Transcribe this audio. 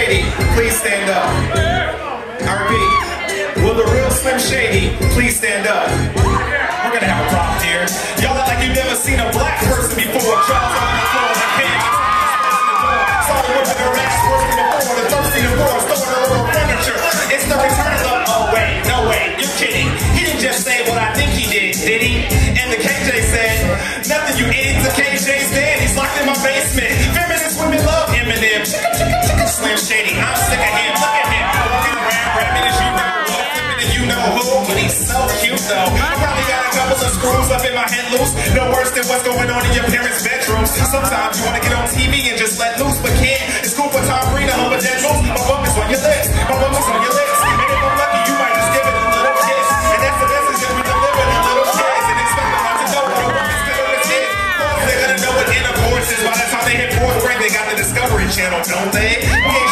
Shady please stand up? I repeat, will the real Slim Shady please stand up? We're gonna have a problem here. Y'all act like you've never seen a black person before. Charles on the floor, the cage, saw the women her ass working before, the thirsty divorce, throwing her over furniture. It's the return of the, oh wait, no way, you're kidding. He didn't just say what I think he did he? And the KJ said, nothing you idiot, the KJ's dead, he's locked in my basement. Feminist women love Eminem. Slim Shady, I'm sick of him, look at him. Walking around, rapping as you know who, flipping and you know who, but he's so cute though. I probably got a couple of screws up in my head loose, no worse than what's going on in your parents' bedrooms. Sometimes you wanna get on TV and just let loose, but can't. It's cool for Tom Brady, home of dead moves. My bum is on your lips, my bum is on your lips. And if I'm lucky, you might just give it a little kiss. And that's the message that we deliver to little kids. And expect them not to know what a woman's still in his head. They're gonna know what intercourse is by the time they hit fourth grade. They got the Discovery Channel, don't they?